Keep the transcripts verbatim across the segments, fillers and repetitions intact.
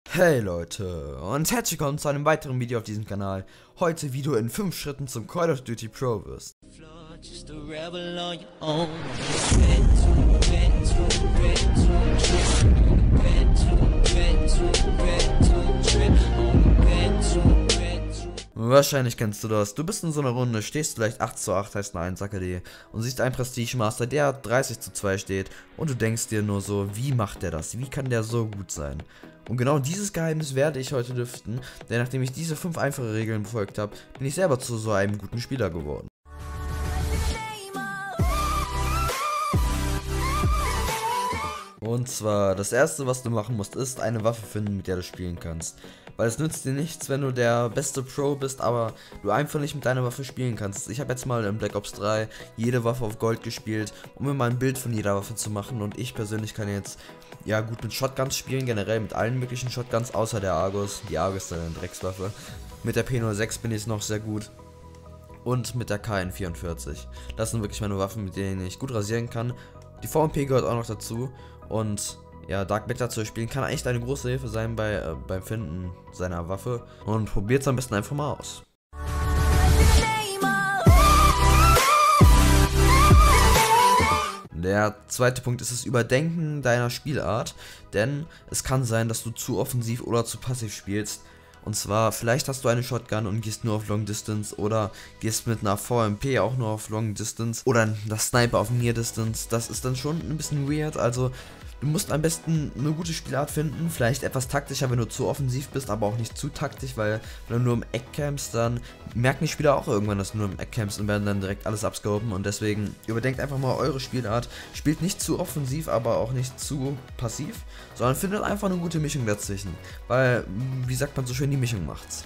Hey Leute und herzlich willkommen zu einem weiteren Video auf diesem Kanal. Heute Video in fünf Schritten zum Call of Duty Pro wirst. Wahrscheinlich kennst du das. Du bist in so einer Runde, stehst vielleicht acht zu acht, heißt eine eins A K D und siehst einen Prestige Master, der dreißig zu zwei steht und du denkst dir nur so, wie macht der das? Wie kann der so gut sein? Und genau dieses Geheimnis werde ich heute lüften, denn nachdem ich diese fünf einfache Regeln befolgt habe, bin ich selber zu so einem guten Spieler geworden. Und zwar, das erste, was du machen musst, ist eine Waffe finden, mit der du spielen kannst. Weil es nützt dir nichts, wenn du der beste Pro bist, aber du einfach nicht mit deiner Waffe spielen kannst. Ich habe jetzt mal in Black Ops drei jede Waffe auf Gold gespielt, um mir mal ein Bild von jeder Waffe zu machen. Und ich persönlich kann jetzt ja gut mit Shotguns spielen, generell mit allen möglichen Shotguns, außer der Argus. Die Argus ist eine Dreckswaffe. Mit der P null sechs bin ich noch sehr gut. Und mit der K N vierundvierzig. Das sind wirklich meine Waffen, mit denen ich gut rasieren kann. Die V M P gehört auch noch dazu. Und ja, Dark Matter zu spielen kann echt eine große Hilfe sein bei, äh, beim Finden seiner Waffe. Und probiert es am besten einfach mal aus. Der zweite Punkt ist das Überdenken deiner Spielart, denn es kann sein, dass du zu offensiv oder zu passiv spielst. Und zwar, vielleicht hast du eine Shotgun und gehst nur auf Long Distance oder gehst mit einer V M P auch nur auf Long Distance oder das Sniper auf Near Distance. Das ist dann schon ein bisschen weird, also du musst am besten eine gute Spielart finden, vielleicht etwas taktischer, wenn du zu offensiv bist, aber auch nicht zu taktisch, weil wenn du nur im Eck campst, dann merken die Spieler auch irgendwann, dass du nur im Eck campst und werden dann direkt alles abscopen. Und deswegen überdenkt einfach mal eure Spielart, spielt nicht zu offensiv, aber auch nicht zu passiv, sondern findet einfach eine gute Mischung dazwischen, weil, wie sagt man so schön, die Mischung macht's.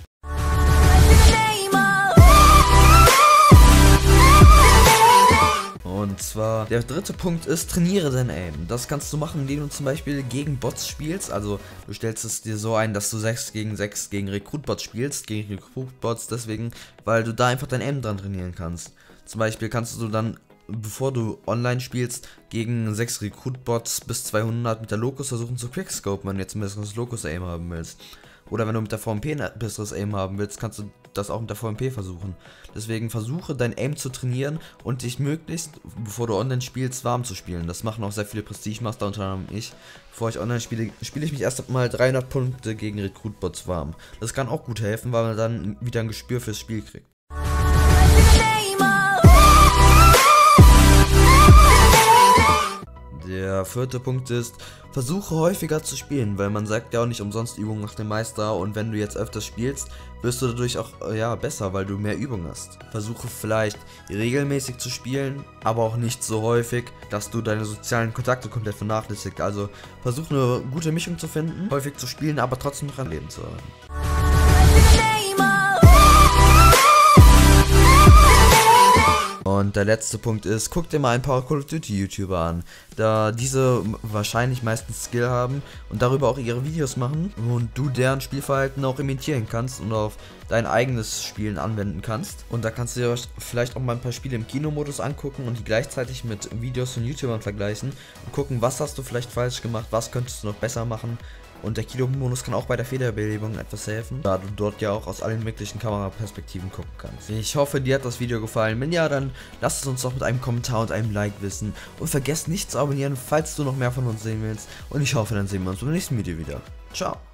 Und zwar, der dritte Punkt ist, trainiere dein Aim. Das kannst du machen, indem du zum Beispiel gegen Bots spielst. Also du stellst es dir so ein, dass du sechs gegen sechs gegen Rekrutbots spielst. Gegen Rekrutbots deswegen, weil du da einfach dein Aim dran trainieren kannst. Zum Beispiel kannst du dann, bevor du online spielst, gegen sechs Rekrutbots bis zweihundert mit der Locus versuchen zu quickscopen, wenn du jetzt ein besseres Locus-Aim haben willst. Oder wenn du mit der V M P ein besseres Aim haben willst, kannst du das auch mit der V M P versuchen. Deswegen versuche dein Aim zu trainieren und dich möglichst, bevor du online spielst, warm zu spielen. Das machen auch sehr viele Prestige Master, unter anderem ich. Bevor ich online spiele, spiele ich mich erst mal dreihundert Punkte gegen Rekrutbots warm. Das kann auch gut helfen, weil man dann wieder ein Gespür fürs Spiel kriegt. Der vierte Punkt ist, versuche häufiger zu spielen, weil man sagt ja auch nicht umsonst Übung macht den Meister, und wenn du jetzt öfters spielst, wirst du dadurch auch ja besser, weil du mehr Übung hast. Versuche vielleicht regelmäßig zu spielen, aber auch nicht so häufig, dass du deine sozialen Kontakte komplett vernachlässigst. Also versuche eine gute Mischung zu finden, häufig zu spielen, aber trotzdem noch ein Leben zu haben. Und der letzte Punkt ist, guck dir mal ein paar Call of Duty YouTuber an, da diese wahrscheinlich meistens Skill haben und darüber auch ihre Videos machen und du deren Spielverhalten auch imitieren kannst und auf dein eigenes Spielen anwenden kannst. Und da kannst du dir vielleicht auch mal ein paar Spiele im Kinomodus angucken und die gleichzeitig mit Videos von YouTubern vergleichen und gucken, was hast du vielleicht falsch gemacht, was könntest du noch besser machen. Und der Kinomodus kann auch bei der Federbelebung etwas helfen, da du dort ja auch aus allen möglichen Kameraperspektiven gucken kannst. Ich hoffe, dir hat das Video gefallen. Wenn ja, dann lasst es uns doch mit einem Kommentar und einem Like wissen. Und vergesst nicht zu abonnieren, falls du noch mehr von uns sehen willst. Und ich hoffe, dann sehen wir uns beim nächsten Video wieder. Ciao!